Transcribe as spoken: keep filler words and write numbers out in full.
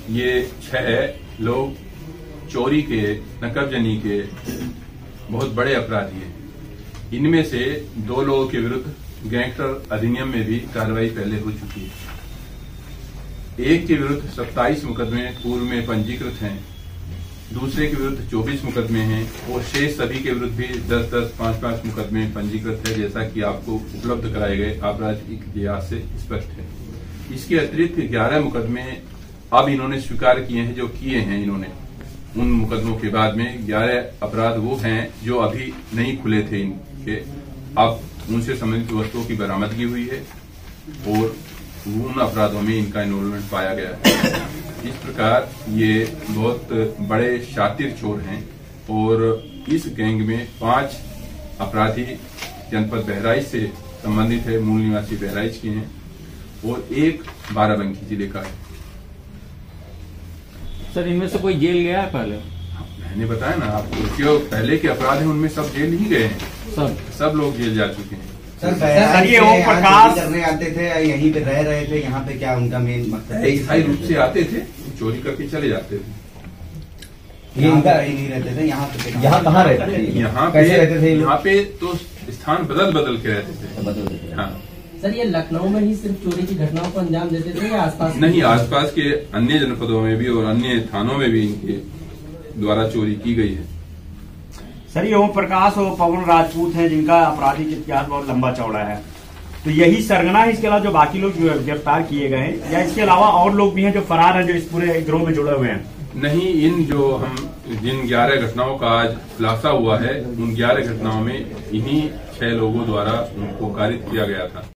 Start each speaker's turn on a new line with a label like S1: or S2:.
S1: ये छह लोग चोरी के, नकबजनी के बहुत बड़े अपराधी हैं। इनमें से दो लोगों के विरुद्ध गैंगस्टर अधिनियम में भी कार्रवाई पहले हो चुकी है। एक के विरुद्ध सत्ताईस मुकदमे पूर्व में पंजीकृत हैं, दूसरे के विरुद्ध चौबीस मुकदमे हैं और शेष सभी के विरुद्ध भी दस दस पांच पांच मुकदमे पंजीकृत है, जैसा कि आपको उपलब्ध कराए गए आपराधिक इतिहास से स्पष्ट है। इसके अतिरिक्त ग्यारह मुकदमे अब इन्होंने स्वीकार किए हैं जो किए हैं इन्होंने। उन मुकदमों के बाद में ग्यारह अपराध वो हैं जो अभी नहीं खुले थे इनके, अब उनसे संबंधित वस्तुओं की बरामदगी हुई है और उन अपराधों में इनका इन्वॉल्वमेंट पाया गया है। इस प्रकार ये बहुत बड़े शातिर चोर हैं और इस गैंग में पांच अपराधी जनपद बहराइच से संबंधित है, मूल निवासी बहराइच के हैं और एक बाराबंकी जिले का है।
S2: सर, इनमें से कोई जेल गया है पहले?
S1: मैंने बताया ना आपको, जो पहले के अपराध हैं उनमें सब जेल ही गए हैं, सब सब लोग जेल जा चुके हैं।
S3: सर, ये ओम प्रकाश करने आते थे, यहीं पे रह रहे थे, यहाँ पे क्या उनका मेन मकसद?
S1: स्थायी रूप से आते थे, चोरी करके चले जाते थे।
S3: ये इनका ही नहीं रहते थे यहाँ पे?
S4: यहाँ कहाँ रहते थे?
S1: यहाँ पे रहते थे, यहाँ पे तो स्थान बदल बदल के रहते थे। बदलते थे। हाँ
S5: सर, ये लखनऊ में ही सिर्फ चोरी की घटनाओं को अंजाम देते थे या आसपास?
S1: नहीं, आसपास के अन्य जनपदों में भी और अन्य थानों में भी इनके द्वारा चोरी की गई है।
S6: सर, ये ओम प्रकाश और पवन राजपूत हैं जिनका आपराधिक इतिहास बहुत लंबा चौड़ा है, तो यही सरगना है? इसके अलावा जो बाकी लोग गिरफ्तार किए गए हैं या इसके अलावा और लोग भी हैं जो फरार हैं, जो इस पूरे गिरोह में जुड़े हुए हैं?
S1: नहीं, इन जो हम जिन ग्यारह घटनाओं का आज खुलासा हुआ है, उन ग्यारह घटनाओं में इन्हीं छह लोगों द्वारा उनको कारित किया गया था।